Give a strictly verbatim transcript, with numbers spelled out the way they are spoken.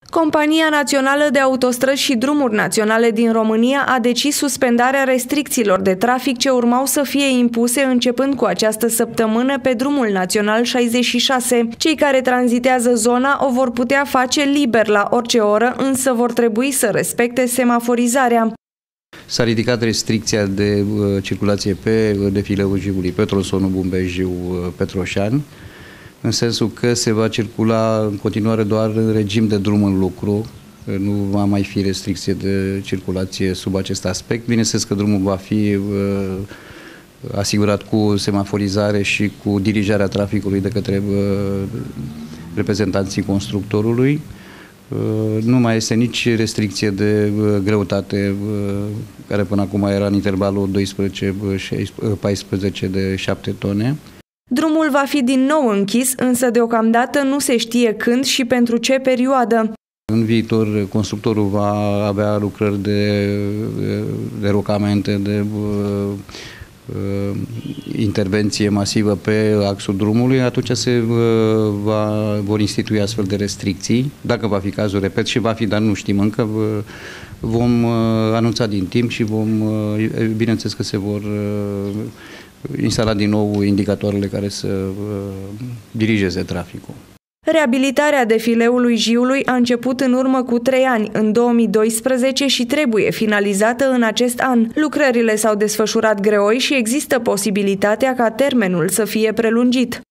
Compania Națională de Autostrăzi și Drumuri Naționale din România a decis suspendarea restricțiilor de trafic ce urmau să fie impuse începând cu această săptămână pe drumul național șaizeci și șase. Cei care tranzitează zona o vor putea face liber la orice oră, însă vor trebui să respecte semaforizarea. S-a ridicat restricția de uh, circulație pe defileul Jiului, pe tronsonul Bumbeș-Petroșani, în sensul că se va circula în continuare doar în regim de drum în lucru, nu va mai fi restricție de circulație sub acest aspect. Bineînțeles că drumul va fi uh, asigurat cu semaforizare și cu dirijarea traficului de către uh, reprezentanții constructorului. Uh, nu mai este nici restricție de uh, greutate, uh, care până acum era în intervalul doisprezece paisprezece de șapte tone. Drumul va fi din nou închis, însă deocamdată nu se știe când și pentru ce perioadă. În viitor, constructorul va avea lucrări de, de rocamente, de uh, uh, intervenție masivă pe axul drumului, atunci se uh, va, vor institui astfel de restricții. Dacă va fi cazul, repet, și va fi, dar nu știm încă, uh, vom uh, anunța din timp și vom, uh, bineînțeles că se vor uh, instala din nou indicatoarele care să uh, dirigeze traficul. Reabilitarea defileului Jiului a început în urmă cu trei ani, în două mii doisprezece, și trebuie finalizată în acest an. Lucrările s-au desfășurat greoi și există posibilitatea ca termenul să fie prelungit.